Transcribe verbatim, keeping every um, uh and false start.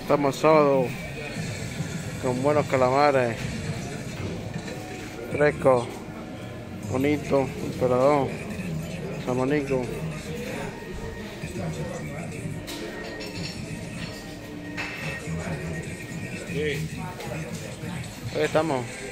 Estamos sábado con buenos calamares, frescos, bonitos, emperador, salmonico. Ahí estamos.